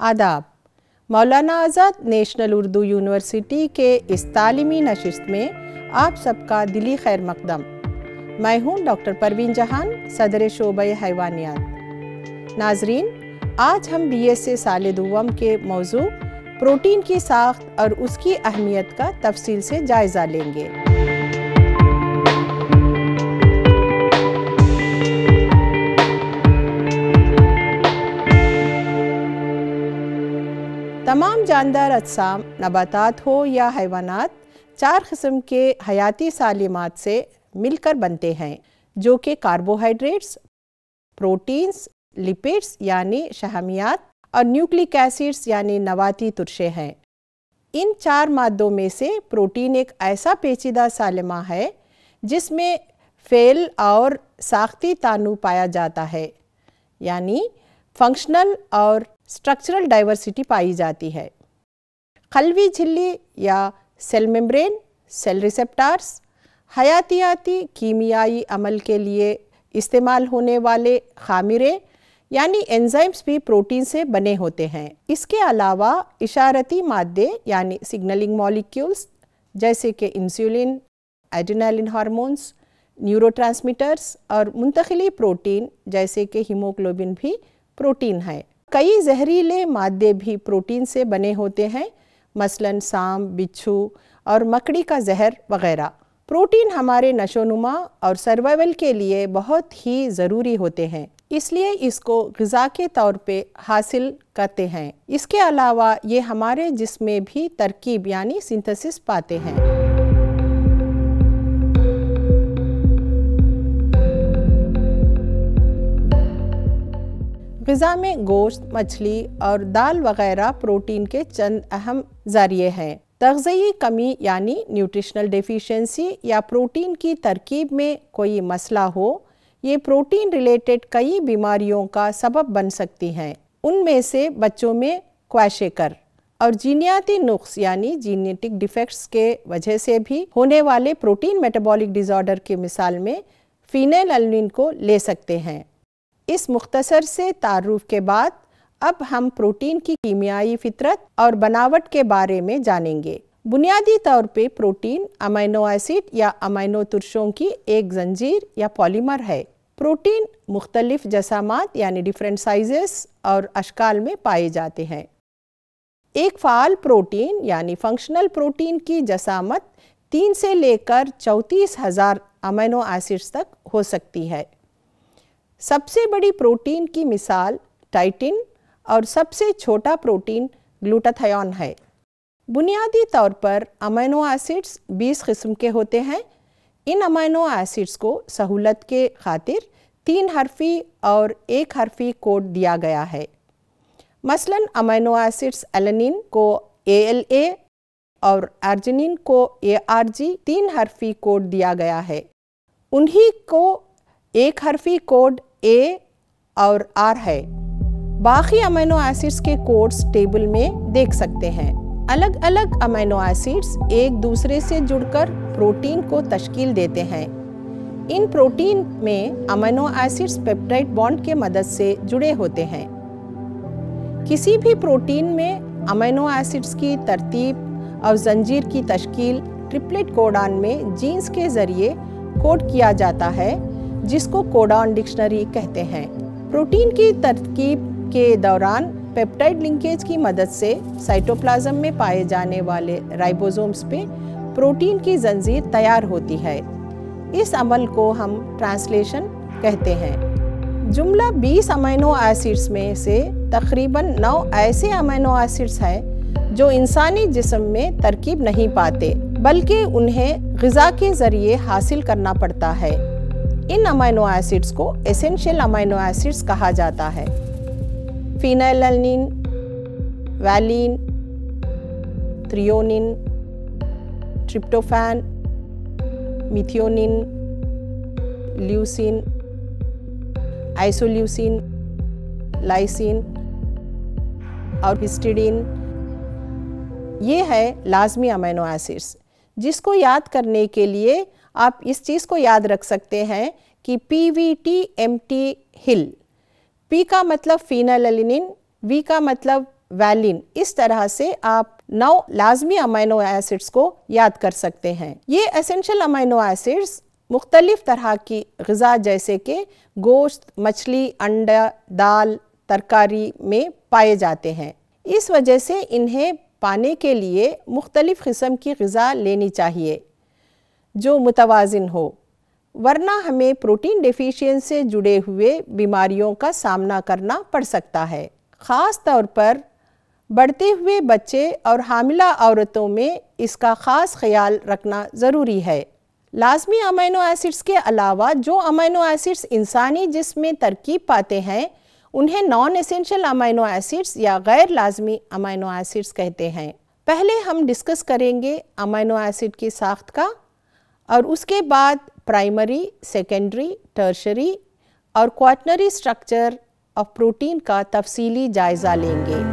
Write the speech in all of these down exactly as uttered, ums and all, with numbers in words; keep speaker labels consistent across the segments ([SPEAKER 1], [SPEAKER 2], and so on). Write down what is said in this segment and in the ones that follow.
[SPEAKER 1] आदाब। मौलाना आज़ाद national Urdu university के इस तालीमी नशिस्त में आप सबका दिली खैर मकदम। मैं हूँ डॉक्टर परवीन जहान, सदर शोबे हैवानियात। नाजरीन, आज हम बी एस ए साल दुवम के मौजू प्रोटीन की साख्त और उसकी अहमियत का तफसील से जायज़ा लेंगे। तमाम जानदार अजसाम, नबातात हो या हैवानात, चार किस्म के हयाती सालिमात से मिलकर बनते हैं, जो कि कार्बोहाइड्रेट्स, प्रोटीन्स, लिपिड्स यानी शहमियात और न्यूक्लिक एसिड्स यानी नवाती तुरशे हैं। इन चार मादों में से प्रोटीन एक ऐसा पेचीदा सालिमा है जिसमें फेल और साख्ती तानु पाया जाता है, यानी फंक्शनल और स्ट्रक्चरल डाइवर्सिटी पाई जाती है। खलवी झिल्ली या सेल मेम्ब्रेन, सेल रिसेप्टार्स, हयातियाती कीमियाई अमल के लिए इस्तेमाल होने वाले खामिरे यानी एंजाइम्स भी प्रोटीन से बने होते हैं। इसके अलावा इशारती मादे यानी सिग्नलिंग मॉलिक्यूल्स जैसे कि इंसुलिन, एड्रेनालिन हार्मोन्स, न्यूरोट्रांसमीटर्स और मुंतकिली प्रोटीन जैसे कि हीमोग्लोबिन भी प्रोटीन है। कई जहरीले मादे भी प्रोटीन से बने होते हैं, मसलन सांप, बिच्छू और मकड़ी का जहर वगैरह। प्रोटीन हमारे नशोनुमा और सर्वाइवल के लिए बहुत ही ज़रूरी होते हैं, इसलिए इसको ग़िज़ा के तौर पे हासिल करते हैं। इसके अलावा ये हमारे जिस्म में भी तरकीब यानी सिंथेसिस पाते हैं। ग़िज़ा में गोश्त, मछली और दाल वगैरह प्रोटीन के चंद अहम ज़रिए हैं। तग़ज़ियाई कमी यानी न्यूट्रिशनल डेफिशिएंसी या प्रोटीन की तरकीब में कोई मसला हो, ये प्रोटीन रिलेटेड कई बीमारियों का सबब बन सकती हैं। उनमें से बच्चों में क्वैशेकर और जीनियाती नुक्स यानी जीनेटिक डिफेक्ट्स के वजह से भी होने वाले प्रोटीन मेटाबॉलिक डिसऑर्डर की मिसाल में फिनेलएलनिन को ले सकते हैं। इस मुख्तसर से तारुफ के बाद अब हम प्रोटीन की कीमियाई फितरत और बनावट के बारे में जानेंगे। बुनियादी तौर पे प्रोटीन अमीनो एसिड या अमीनो तुरशों की एक जंजीर या पॉलीमर है। प्रोटीन मुख्तलिफ जसामात यानी डिफरेंट साइजेस और अशकाल में पाए जाते हैं। एक फ़ाल प्रोटीन यानी फंक्शनल प्रोटीन की जसामत तीन से लेकर चौंतीस हज़ार अमीनो एसिड्स तक हो सकती है। सबसे बड़ी प्रोटीन की मिसाल टाइटिन और सबसे छोटा प्रोटीन ग्लूटाथायोन है। बुनियादी तौर पर अमीनो एसिड्स बीस किस्म के होते हैं। इन अमीनो एसिड्स को सहूलत के खातिर तीन हरफी और एक हरफी कोड दिया गया है। मसलन अमीनो एसिड्स एलेनिन को ए एल ए और अर्जिनिन को ए आर जी तीन हरफी कोड दिया गया है। उन्हीं को एक हरफी कोड ए और आर है। बाकी अमीनो एसिड्स के कोड्स टेबल में देख सकते हैं। अलग अलग अमीनो एसिड्स एक दूसरे से जुड़कर प्रोटीन को तश्कील देते हैं। इन प्रोटीन में अमीनो एसिड्स पेप्टाइड बॉन्ड के मदद से जुड़े होते हैं। किसी भी प्रोटीन में अमीनो एसिड्स की तरतीब और जंजीर की तश्कील ट्रिपलेट कोडान में जीन्स के ज़रिए कोड किया जाता है, जिसको कोडान डिक्शनरी कहते हैं। प्रोटीन की तरकीब के दौरान पेप्टाइड लिंकेज की मदद से साइटोप्लाज्म में पाए जाने वाले राइबोसोम्स पे प्रोटीन की जंजीर तैयार होती है। इस अमल को हम ट्रांसलेशन कहते हैं। जुमला बीस अमीनो एसिड्स में से तकरीबन नौ ऐसे अमीनो एसिड्स हैं जो इंसानी जिस्म में तरकीब नहीं पाते, बल्कि उन्हें ग़िज़ा के ज़रिए हासिल करना पड़ता है। इन अमीनो एसिड्स को एसेंशियल अमीनो एसिड्स कहा जाता है। Phenylalanine, valine, threonine, tryptophan, methionine, leucine, isoleucine, lysine और हिस्टिडीन, ये है लाजमी अमीनो एसिड्स, जिसको याद करने के लिए आप इस चीज़ को याद रख सकते हैं कि P V T M T hill. P का मतलब फिनेलएलनिन, वी का मतलब वैलिन, इस तरह से आप नौ लाजमी अमीनो एसिड्स को याद कर सकते हैं। ये एसेंशियल अमीनो एसिड्स मुख्तलिफ तरह की ग़िज़ा जैसे कि गोश्त, मछली, अंडा, दाल, तरकारी में पाए जाते हैं। इस वजह से इन्हें पाने के लिए मुख्तलिफ किस्म की ग़िज़ा लेनी चाहिए जो मुतवाज़िन हो, वरना हमें प्रोटीन डेफिशिएंसी से जुड़े हुए बीमारियों का सामना करना पड़ सकता है। ख़ास तौर पर बढ़ते हुए बच्चे और हामिला औरतों में इसका ख़ास ख्याल रखना ज़रूरी है। लाजमी अमीनो एसिड्स के अलावा जो अमीनो एसिड्स इंसानी जिस्म में तरकीब पाते हैं उन्हें नॉन एसेंशियल अमीनो एसिड्स या गैर लाजमी अमीनो एसिड्स कहते हैं। पहले हम डिस्कस करेंगे अमीनो एसिड की साख्त का और उसके बाद प्राइमरी, सेकेंडरी, टर्शरी और क्वाटरनरी स्ट्रक्चर ऑफ प्रोटीन का तफसीली जायज़ा लेंगे।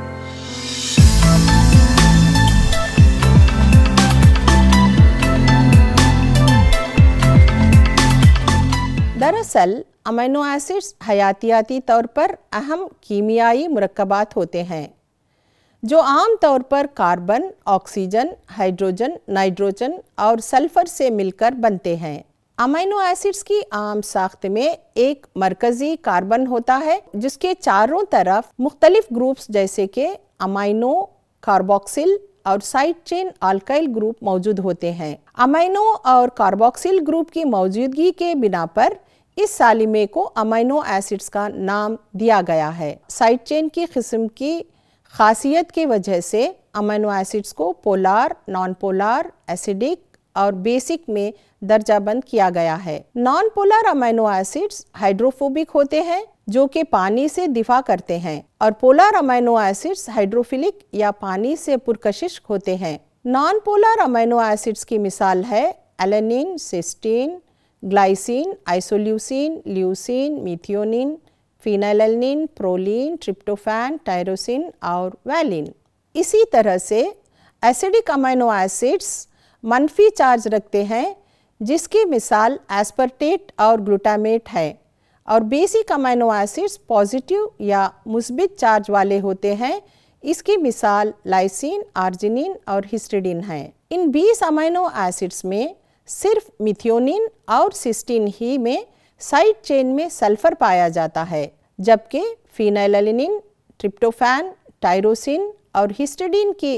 [SPEAKER 1] दरअसल अमीनो एसिड्स हयातियाती तौर पर अहम कीमियाई मुरक्कबात होते हैं जो आम तौर पर कार्बन, ऑक्सीजन, हाइड्रोजन, नाइट्रोजन और सल्फ़र से मिलकर बनते हैं। अमीनो एसिड्स की आम साख्त में एक मरकज़ी कार्बन होता है जिसके चारों तरफ मुख्तलिफ ग्रुप्स जैसे कि अमीनो, कार्बोक्सिल और साइड चेन अल्काइल ग्रुप मौजूद होते हैं। अमीनो और कार्बोक्सिल ग्रुप की मौजूदगी के बिना पर इस सालिमे को अमीनो एसिड्स का नाम दिया गया है। साइड चेन की किस्म की खासियत की वजह से अमीनो एसिड्स को पोलार, नॉन पोलार, एसिडिक और बेसिक में दर्जाबंद किया गया है। Non polar amino acids hydrophobic होते हैं जो कि पानी से दिफा करते हैं और पोलार अमीनो एसिड्स हाइड्रोफिलिक या पानी से पुरकशिश होते हैं। नॉन पोलार अमीनो एसिड्स की मिसाल है alanine, cysteine, glycine, isoleucine, leucine, methionine, phenylalanine, proline, tryptophan, tyrosine और वैलिन। इसी तरह से एसिडिक अमीनो एसिड्स मनफी चार्ज रखते हैं जिसकी मिसाल एस्पर्टेट और ग्लूटामेट है और बेसिक अमीनो एसिड्स पॉजिटिव या मुस्बित चार्ज वाले होते हैं। इसकी मिसाल लाइसिन, आर्जिनिन और हिस्टिडीन है। इन बीस अमीनो एसिड्स में सिर्फ मिथियोनिन और सिस्टीन ही में साइड चेन में सल्फर पाया जाता है, जबकि फिनाइलैलेनिन, ट्रिप्टोफैन, टायरोसिन और हिस्टिडीन की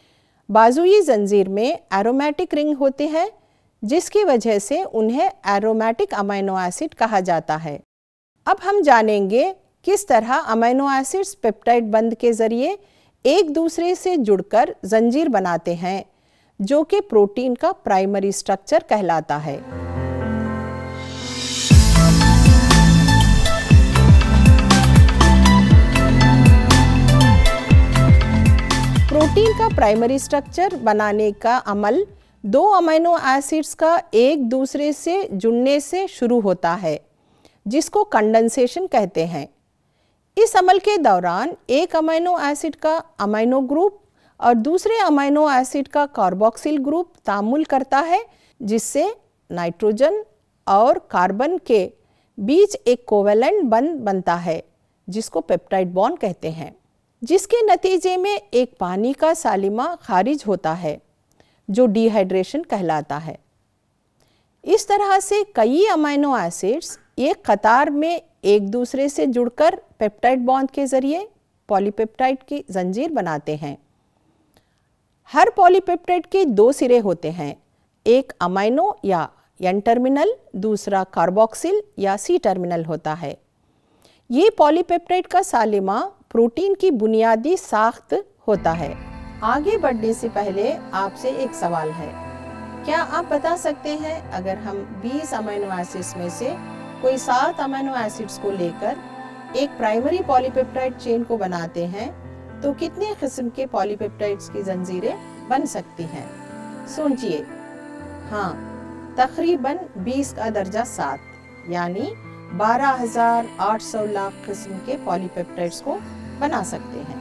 [SPEAKER 1] बाजुई जंजीर में एरोमेटिक रिंग होते हैं जिसकी वजह से उन्हें एरोमेटिक अमीनो एसिड कहा जाता है। अब हम जानेंगे किस तरह अमीनो एसिड्स पेप्टाइड बंध के ज़रिए एक दूसरे से जुड़कर जंजीर बनाते हैं जो कि प्रोटीन का प्राइमरी स्ट्रक्चर कहलाता है। प्रोटीन का प्राइमरी स्ट्रक्चर बनाने का अमल दो अमीनो एसिड्स का एक दूसरे से जुड़ने से शुरू होता है जिसको कंडेंसेशन कहते हैं। इस अमल के दौरान एक अमीनो एसिड का अमीनो ग्रुप और दूसरे अमीनो एसिड का कार्बोक्सिल ग्रुप तामुल करता है जिससे नाइट्रोजन और कार्बन के बीच एक कोवेलेंट बंध बनता है जिसको पेप्टाइड बॉन्ड कहते हैं, जिसके नतीजे में एक पानी का सालिमा खारिज होता है जो डिहाइड्रेशन कहलाता है। इस तरह से कई अमीनो एसिड्स एक कतार में एक दूसरे से जुड़कर पेप्टाइड बॉन्ड के जरिए पॉलीपेप्टाइड की जंजीर बनाते हैं। हर पॉलीपेप्टाइड के दो सिरे होते हैं, एक अमीनो या एन टर्मिनल, दूसरा कार्बोक्सिल या सी टर्मिनल होता है। ये पॉलीपेप्टाइड का सालिमा प्रोटीन की बुनियादी साख्त होता है। आगे बढ़ने से पहले आपसे एक सवाल है, क्या आप बता सकते हैं अगर हम बीस अमीनो एसिड्स में से कोई सात अमीनो एसिड्स को लेकर एक प्राइमरी पॉलीपेप्टाइड चेन को बनाते हैं तो कितने किस्म के पॉलीपेप्टाइड्स की जंजीरें बन सकती हैं? सोचिए। हाँ, तकरीबन बीस का दर्जा सात यानी बारह हजार आठ सौ लाख किस्म के पॉलीपेप्टाइड्स को बना सकते हैं।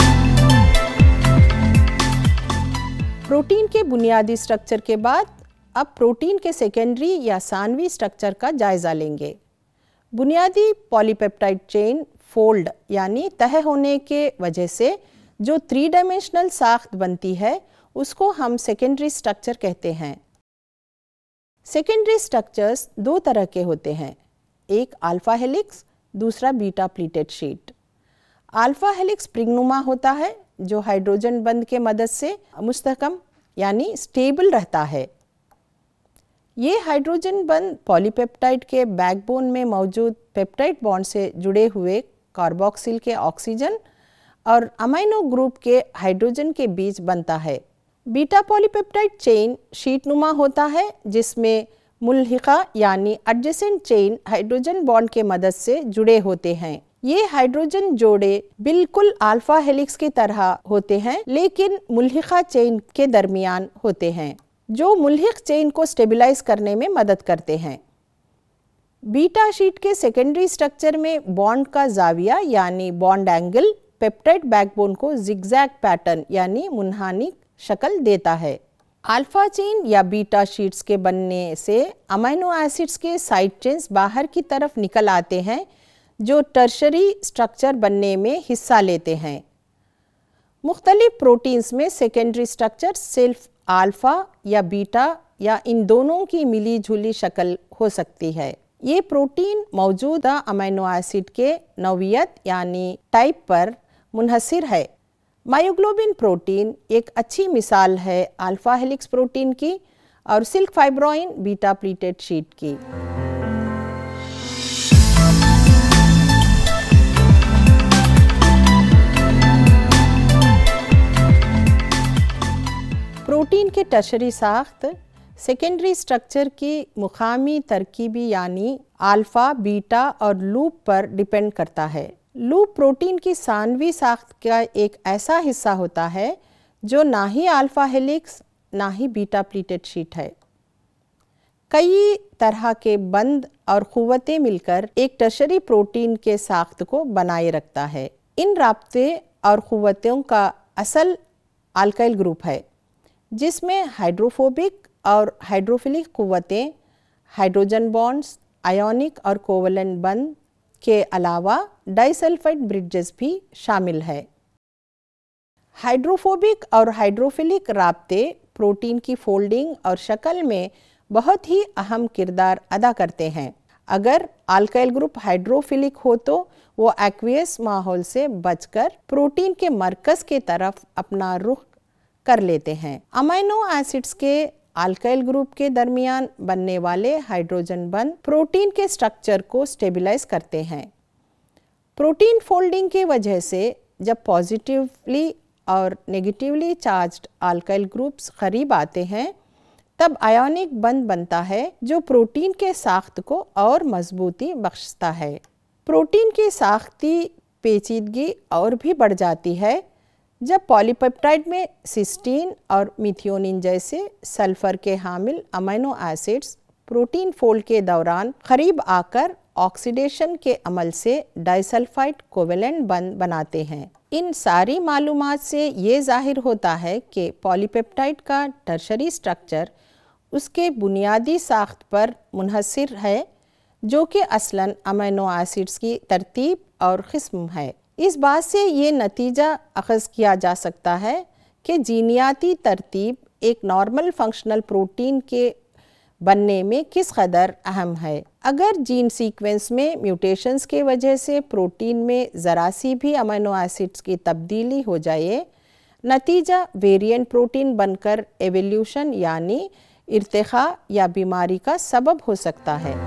[SPEAKER 1] प्रोटीन के बुनियादी स्ट्रक्चर के बाद अब प्रोटीन के सेकेंडरी या सानवी स्ट्रक्चर का जायज़ा लेंगे। बुनियादी पॉलीपेप्टाइड चेन फोल्ड यानी तह होने के वजह से जो थ्री डायमेंशनल साख्त बनती है उसको हम सेकेंडरी स्ट्रक्चर कहते हैं। सेकेंडरी स्ट्रक्चर्स दो तरह के होते हैं, एक अल्फा हेलिक्स, दूसरा beta pleated sheet. Alpha helix स्प्रिंगनुमा होता है जो हाइड्रोजन बंध के मदद से मुस्तहकम यानी स्टेबल रहता है। ये हाइड्रोजन बंध पॉलीपेप्टाइड के बैकबोन में मौजूद पेप्टाइड बॉन्ड से जुड़े हुए कार्बोक्सिल के ऑक्सीजन और अमाइनो ग्रुप के हाइड्रोजन के बीच बनता है। बीटा पॉलीपेप्टाइड चेन शीटनुमा होता है जिसमें मुल्हिका यानी एडजेसेंट चेन हाइड्रोजन बॉन्ड के मदद से जुड़े होते हैं। ये हाइड्रोजन जोड़े बिल्कुल अल्फा हेलिक्स की तरह होते हैं लेकिन मुल्हिका चेन के दरमियान होते हैं जो मुल्हिक चेन को स्टेबलाइज करने में मदद करते हैं। बीटा शीट के सेकेंडरी स्ट्रक्चर में बॉन्ड का जाविया यानी बॉन्ड एंगल पेप्टाइड बैकबोन को जिगजैग पैटर्न यानी मुनहानिक शक्ल देता है। अल्फा चेन या बीटा शीट्स के बनने से अमीनो एसिड्स के साइड चेन्स बाहर की तरफ निकल आते हैं जो टर्शरी स्ट्रक्चर बनने में हिस्सा लेते हैं। मुख्तलिफ प्रोटीन्स में सेकेंडरी स्ट्रक्चर सिर्फ अल्फा या बीटा या इन दोनों की मिली जुली शक्ल हो सकती है। ये प्रोटीन मौजूदा अमीनो एसिड के नौइयत यानी टाइप पर मुनहसिर है। मायोग्लोबिन प्रोटीन एक अच्छी मिसाल है अल्फा हेलिक्स प्रोटीन की और silk fibroin beta pleated sheet की। प्रोटीन के टर्शरी साख्त सेकेंडरी स्ट्रक्चर की मुकामी तरकीबी यानी अल्फा, बीटा और लूप पर डिपेंड करता है। लूप प्रोटीन की सानवी साख्त का एक ऐसा हिस्सा होता है जो ना ही अल्फा हेलिक्स ना ही बीटा प्लीटेड शीट है। कई तरह के बंध और क़ुव्वतें मिलकर एक टर्शरी प्रोटीन के साख्त को बनाए रखता है। इन राब्ते और क़ुव्वतों का असल अल्काइल ग्रुप है जिसमें हाइड्रोफोबिक और हाइड्रोफिलिक क़ुव्वतें, हाइड्रोजन बॉन्ड्स, आयोनिक और कोवलेंट बंध के अलावा डाइसल्फाइड ब्रिजेस भी शामिल है। हाइड्रोफोबिक और हाइड्रोफिलिक राब्ते प्रोटीन की फोल्डिंग और शक्ल में बहुत ही अहम किरदार अदा करते हैं। अगर अल्काइल ग्रुप हाइड्रोफिलिक हो तो वो एक्वियस माहौल से बचकर प्रोटीन के मरकज़ के तरफ अपना रुख कर लेते हैं। अमीनो एसिड्स के अल्काइल ग्रुप के दरमियान बनने वाले हाइड्रोजन बंध प्रोटीन के स्ट्रक्चर को स्टेबलाइज करते हैं। प्रोटीन फोल्डिंग के वजह से जब पॉजिटिवली और नेगेटिवली चार्ज्ड अल्काइल ग्रुप्स करीब आते हैं तब आयोनिक बंध बनता है जो प्रोटीन के साख्त को और मजबूती बख्शता है। प्रोटीन की साख्ती पेचीदगी और भी बढ़ जाती है जब पॉलीपेप्टाइड में सिस्टीन और मिथियोनिन जैसे सल्फर के हामिल अमीनो एसिड्स प्रोटीन फोल्ड के दौरान करीब आकर ऑक्सीडेशन के अमल से डाइसल्फाइड कोवेलेंट बंध बनाते हैं। इन सारी मालूमात से ये जाहिर होता है कि पॉलीपेप्टाइड का टर्शरी स्ट्रक्चर उसके बुनियादी साख्त पर मुनहसिर है जो कि असलन अमीनो एसिड्स की तरतीब और किस्म है। इस बात से ये नतीजा अखज़ किया जा सकता है कि जीनियाती तरतीब एक नॉर्मल फंक्शनल प्रोटीन के बनने में किस कदर अहम है। अगर जीन सीक्वेंस में म्यूटेशंस के वजह से प्रोटीन में ज़रा सी भी अमीनो एसिड्स की तब्दीली हो जाए, नतीजा वेरिएंट प्रोटीन बनकर एवोल्यूशन यानी इर्तिखा या बीमारी का सबब हो सकता है।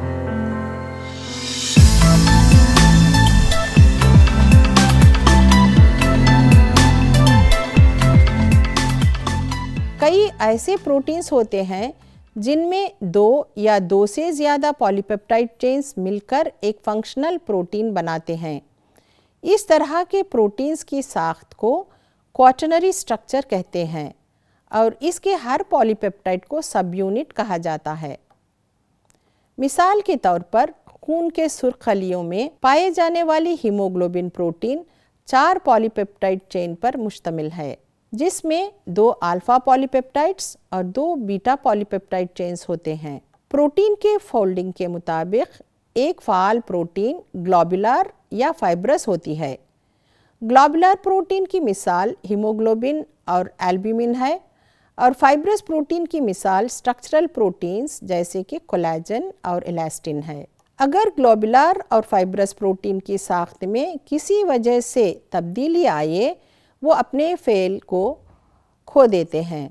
[SPEAKER 1] कई ऐसे प्रोटीन्स होते हैं जिनमें दो या दो से ज़्यादा पॉलीपेप्टाइड चेन्स मिलकर एक फंक्शनल प्रोटीन बनाते हैं। इस तरह के प्रोटीन्स की साख्त को क्वाटरनरी स्ट्रक्चर कहते हैं और इसके हर पॉलीपेप्टाइड को सब यूनिट कहा जाता है। मिसाल के तौर पर खून के सुर्ख खलियों में पाए जाने वाली हीमोग्लोबिन प्रोटीन चार पॉलीपेप्टाइड चेन पर मुश्तमिल है। जिसमें दो अल्फा पॉलीपेप्टाइड्स और दो बीटा पॉलीपेप्टाइड चेन्स होते हैं। प्रोटीन के फोल्डिंग के मुताबिक एक फ़ाल प्रोटीन ग्लोबुलर या फाइब्रस होती है। ग्लोबुलर प्रोटीन की मिसाल हीमोग्लोबिन और एल्ब्यूमिन है और फाइब्रस प्रोटीन की मिसाल स्ट्रक्चरल प्रोटीन्स जैसे कि कोलेजन और इलास्टिन है। अगर ग्लोबुलर और फाइब्रस प्रोटीन की साख्त में किसी वजह से तब्दीली आए वो अपने फेल को खो देते हैं।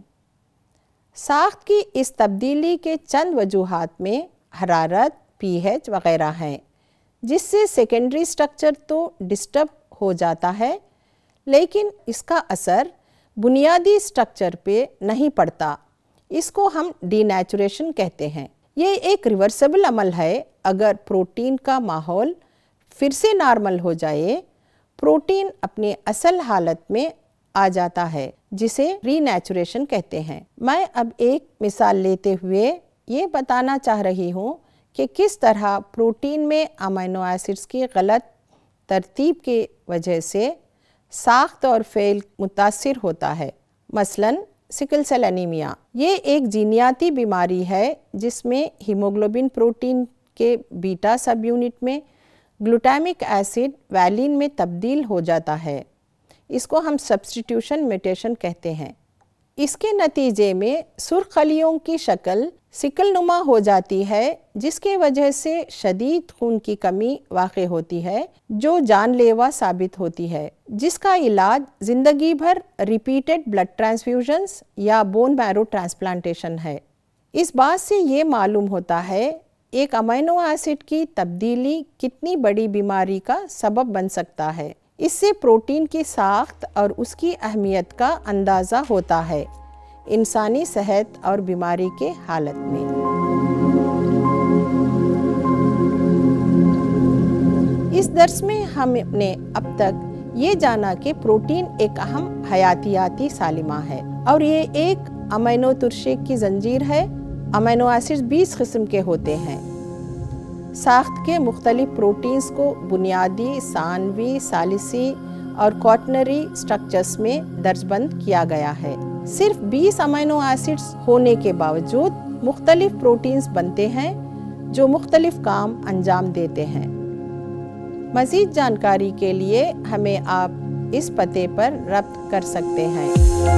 [SPEAKER 1] साख्त की इस तब्दीली के चंद वजूहात में हरारत, पीएच वगैरह हैं, जिससे सेकेंडरी स्ट्रक्चर तो डिस्टर्ब हो जाता है, लेकिन इसका असर बुनियादी स्ट्रक्चर पे नहीं पड़ता। इसको हम डीनेचुरेशन कहते हैं। ये एक रिवर्सिबल अमल है। अगर प्रोटीन का माहौल फिर से नॉर्मल हो जाए, प्रोटीन अपने असल हालत में आ जाता है, जिसे रीनेचुरेशन कहते हैं। मैं अब एक मिसाल लेते हुए ये बताना चाह रही हूँ कि किस तरह प्रोटीन में अमीनो एसिड्स की गलत तरतीब की वजह से साख्त और फेल मुतासिर होता है। मसलन सिकल सेल एनीमिया, ये एक जीनियाती बीमारी है जिसमें हीमोग्लोबिन प्रोटीन के बीटा सब यूनिट में ग्लूटामिक एसिड वैलिन में तब्दील हो जाता है। इसको हम सब्स्टिट्यूशन म्यूटेशन कहते हैं। इसके नतीजे में सुर्ख खलियों की शक्ल सिकल नुमा हो जाती है, जिसके वजह से शदीद खून की कमी वाक़ होती है जो जानलेवा साबित होती है, जिसका इलाज ज़िंदगी भर रिपीटेड ब्लड ट्रांसफ्यूजन्स या बोन मैरो ट्रांसप्लांटेशन है। इस बात से ये मालूम होता है एक अमीनो एसिड की तब्दीली कितनी बड़ी बीमारी का सबब बन सकता है। इससे प्रोटीन की साख्त और उसकी अहमियत का अंदाज़ा होता है इंसानी सेहत और बीमारी के हालत में। इस दर्स में हमने अब तक ये जाना कि प्रोटीन एक अहम हयातियाती सालिमा है और ये एक अमीनो तुरशेक की जंजीर है। अमीनो एसिड्स बीस किस्म के होते हैं। साख्त के मुख्तलिफ प्रोटीन्स को बुनियादी, सानवी, सालिसी और क्वाटनरी स्ट्रक्चर्स में दर्जबंद किया गया है। सिर्फ बीस अमीनो एसिड्स होने के बावजूद मुख्तलिफ प्रोटीन्स बनते हैं जो मुख्तलिफ काम अंजाम देते हैं। मज़ीद जानकारी के लिए हमें आप इस पते पर रब्त कर सकते हैं।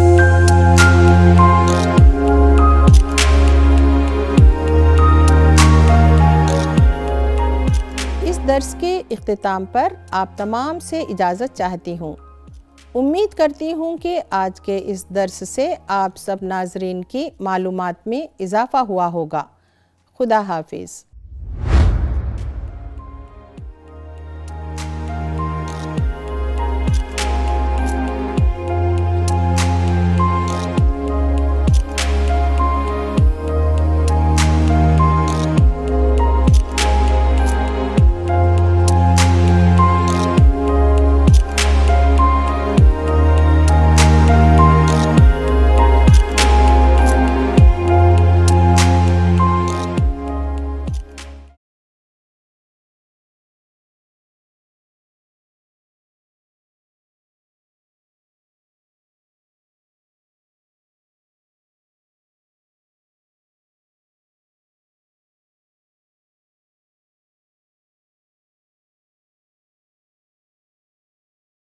[SPEAKER 1] इस दर्स के इख्तिताम पर आप तमाम से इजाज़त चाहती हूँ। उम्मीद करती हूँ कि आज के इस दर्स से आप सब नाज़रीन की मालूमात में इजाफ़ा हुआ होगा। खुदा हाफिज़।